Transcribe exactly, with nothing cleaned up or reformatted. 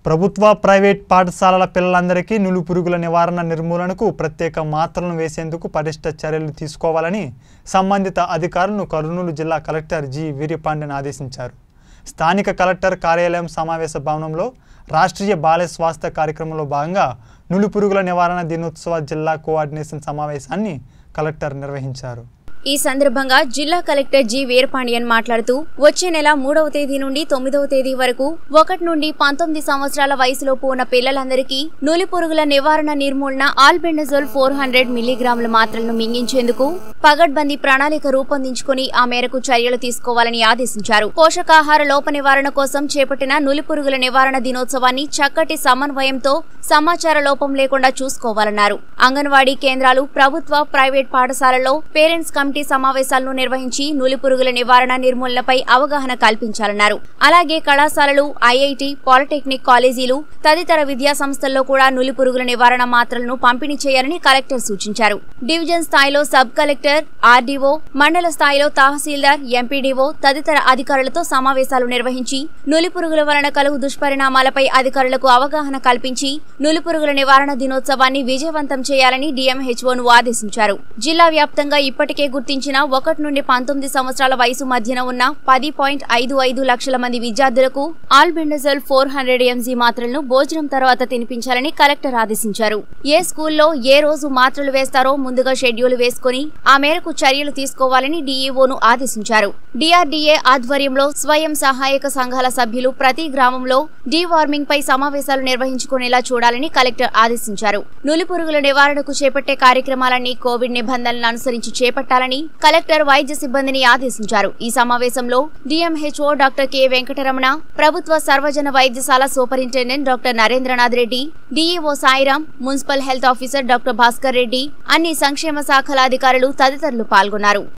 ప్రభుత్వ ప్రైవేట్ పాఠశాలల పిల్లలందరికీ నులిపురుగుల నివారణ నిర్మూలనకు ప్రత్యేక మాత్రలను వేసేందుకు పటిష్ట చర్యలు తీసుకోవాలని సంబంధిత అధికారులను కర్నూలు జిల్లా కలెక్టర్ జి వీరపాండ్యన్ ఆదేశించారు. స్థానిక కలెక్టర్ కార్యాలయం సమావేశ భవనంలో రాష్ట్రీయ బాల స్వాస్థ్య కార్యక్రమంలో భాగంగా నులిపురుగుల నివారణ దినోత్సవ జిల్లా కోఆర్డినేషన్ సమావేశాన్ని కలెక్టర్ నిర్వహించారు. ఈ సందర్భంగా జిల్లా కలెక్టర్ జి వీరపాండ్యన్ మాట్లాడుతూ వచ్చే నెల మూడవ తేదీ నుండి తొమ్మిదవ తేదీ వరకు ఒకటి నుండి పంతొమ్మిది సంవత్సరాల వయసులోపు ఉన్న పిల్లలందరికీ నులిపురుగుల నివారణ నిర్మూలన ఆల్బెండజోల్ ఫోర్ హండ్రెడ్ మిల్లీగ్రాముల మాత్రలను మింగించేందుకు పగడ్బందీ ప్రణాళిక రూపొందించుకుని ఆ మేరకు చర్యలు తీసుకోవాలని ఆదేశించారు. పోషకాహార లోప నివారణ కోసం చేపట్టిన నులిపురుగుల నివారణ దినోత్సవాన్ని చక్కటి సమన్వయంతో సమాచార లోపం లేకుండా చూసుకోవాలన్నారు. అంగన్వాడీ కేంద్రాలు, ప్రభుత్వ ప్రైవేట్ పాఠశాలల్లో పేరెంట్స్ కమిటీ సమావేశాలను నిర్వహించి నులిపురుగుల నివారణ నిర్మూలనపై అవగాహన కల్పించాలన్నారు. అలాగే కళాశాలలు, ఐఐటి, పాలిటెక్నిక్ కాలేజీలు తదితర విద్యా సంస్థల్లో కూడా నులిపురుగుల నివారణ మాత్రలను పంపిణీ చేయాలని కలెక్టర్ సూచించారు. డివిజన్ స్థాయిలో సబ్ కలెక్టర్, ఆర్డీఓ, మండల స్థాయిలో తహసీల్దార్, ఎంపీడీఓ తదితర అధికారులతో సమావేశాలు నిర్వహించి నులిపురుగుల వలన కలుగు దుష్పరిణామాలపై అధికారులకు అవగాహన కల్పించి నులిపురుగుల నివారణ దినోత్సవాన్ని విజయవంతం చేయాలని డీఎంహెచ్ఓను ఆదేశించారు. జిల్లా వ్యాప్తంగా ఇప్పటికే గుర్తించిన ఒకటి నుండి పంతొమ్మిది సంవత్సరాల వయసు మధ్యన ఉన్న పది పాయింట్ ఐదు ఐదు లక్షల మంది విద్యార్థులకు ఆల్బెండజోల్ ఫోర్ హండ్రెడ్ ఎంజీ మాత్రలను భోజనం తర్వాత తినిపించాలని కలెక్టర్ ఆదేశించారు. ఏ స్కూల్లో ఏ రోజు మాత్రలు వేస్తారో ముందుగా షెడ్యూల్ వేసుకుని ఆ మేరకు చర్యలు తీసుకోవాలని డీఈఓను ఆదేశించారు. డిఆర్డీఏ ఆధ్వర్యంలో స్వయం సహాయక సంఘాల సభ్యులు ప్రతి గ్రామంలో డీవార్మింగ్ పై సమావేశాలు నిర్వహించుకునేలా చూడాలని కలెక్టర్ ఆదేశించారు. నులిపురుగుల నివారణకు చేపట్టే కార్యక్రమాలన్నీ కోవిడ్ నిబంధనలను అనుసరించి చేపట్టాలని కలెక్టర్ వైద్య సిబ్బందిని ఆదేశించారు. ఈ సమావేశంలో డీఎంహెచ్ఓ డాక్టర్ కె వెంకటరమణ, ప్రభుత్వ సర్వజన వైద్యశాల superintendent doctor Narendranath Reddy, DEO Sairam, municipal health officer doctor Bhaskar Reddy, అన్ని సంక్షేమ శాఖల అధికారులు తదితరులు పాల్గొన్నారు.